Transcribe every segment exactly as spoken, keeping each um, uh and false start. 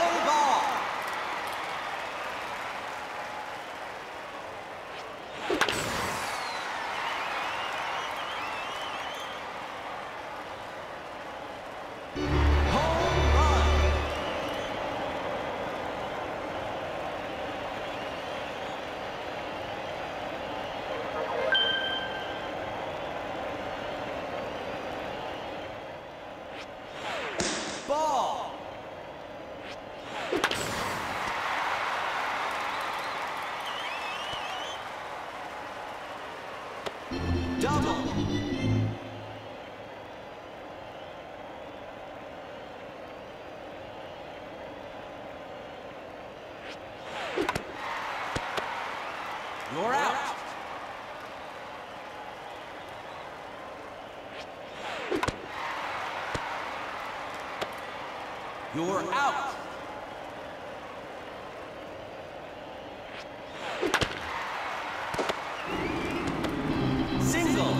Play ball. Ball. Double. You're out. You're out. Single.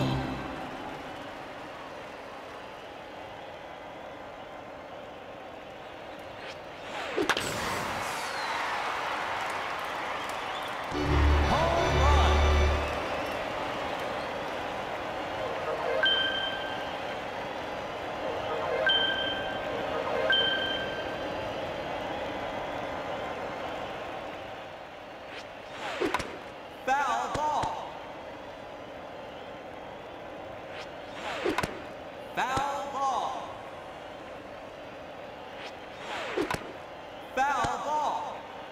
Home run. Foul ball. Foul ball. Foul ball.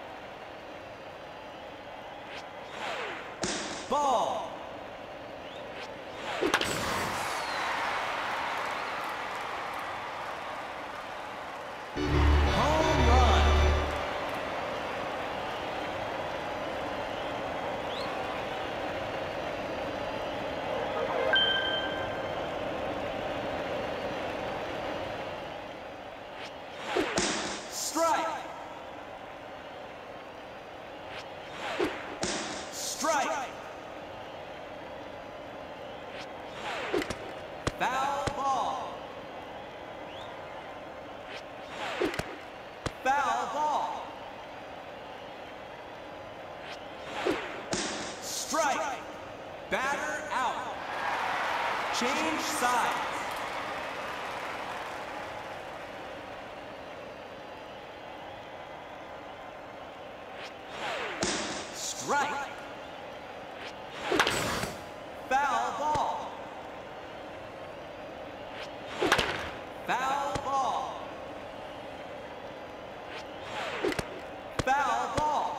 Ball. Home run. Strike. Strike. Foul ball. Foul ball. Strike. Batter out. Change sides. Strike. Foul ball. Foul ball. Foul ball.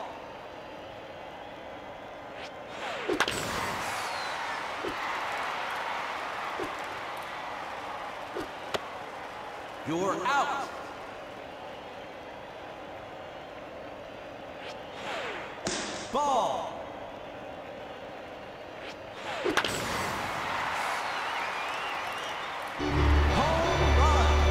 You're out. Ball. Home run.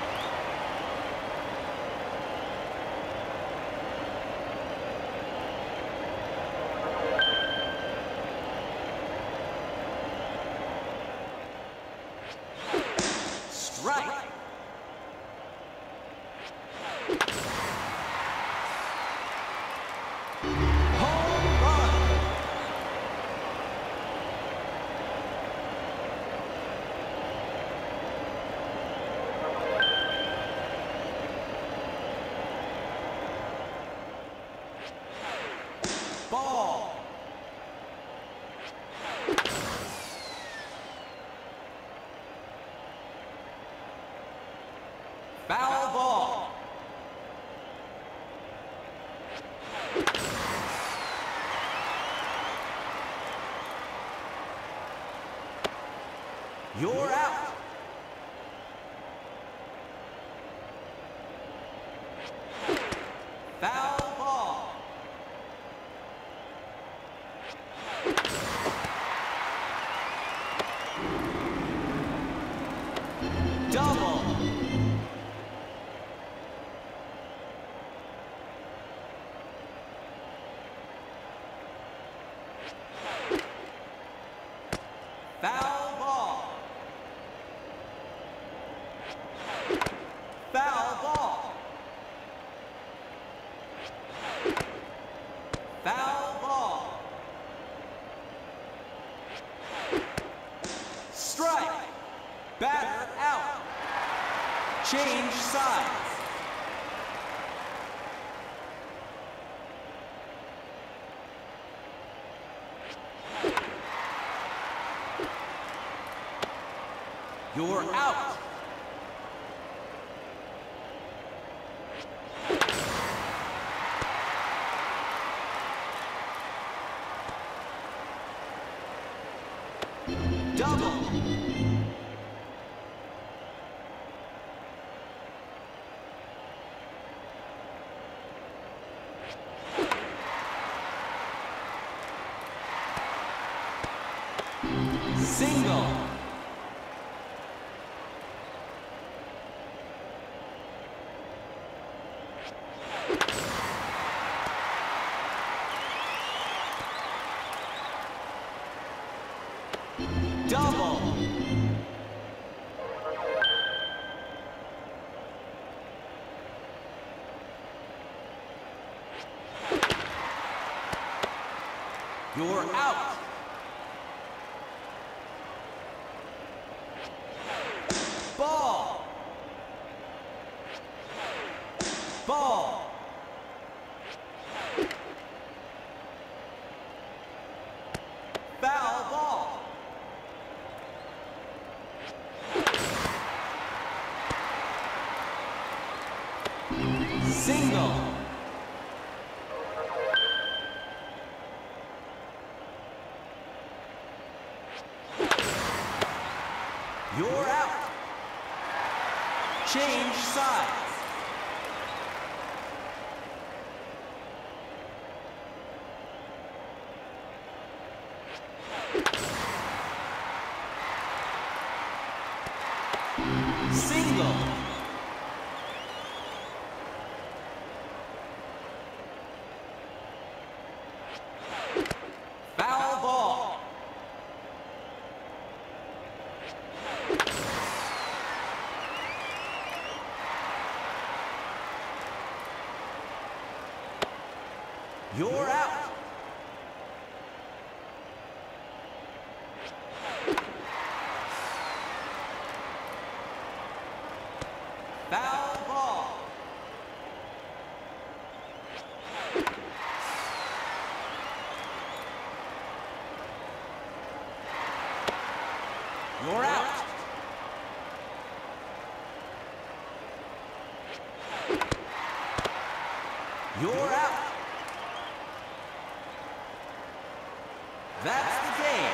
Strike. Home run. Ball. Foul ball. You're out. Foul ball. Double. Foul ball. Foul ball. Strike. Batter out. Change sides. You're out. Double. Single. Double. You're out. Ball. Ball. Foul ball. Single. You're out. Change sides. Single. Foul ball. You're out. Foul ball. You're out. You're out. That's the game.